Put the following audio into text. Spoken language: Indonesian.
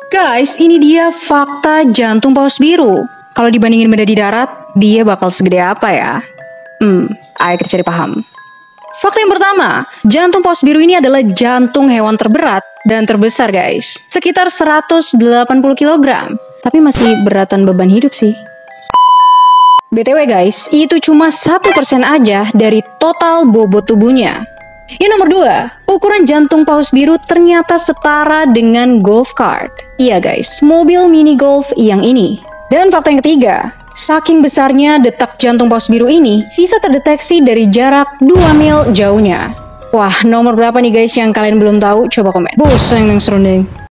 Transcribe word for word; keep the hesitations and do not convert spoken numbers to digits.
Guys, ini dia fakta jantung paus biru. Kalau dibandingin benda di darat, dia bakal segede apa ya? Hmm, ayo kita cari paham. Fakta yang pertama, jantung paus biru ini adalah jantung hewan terberat dan terbesar guys. Sekitar seratus delapan puluh kilogram. Tapi masih beratan beban hidup sih. B T W guys, itu cuma satu persen aja dari total bobot tubuhnya. Yang nomor dua, ukuran jantung paus biru ternyata setara dengan golf cart. Iya guys, mobil mini golf yang ini. Dan fakta yang ketiga, saking besarnya detak jantung paus biru ini bisa terdeteksi dari jarak dua mil jauhnya. Wah, nomor berapa nih guys yang kalian belum tahu? Coba komen. Bos, yang serundeng.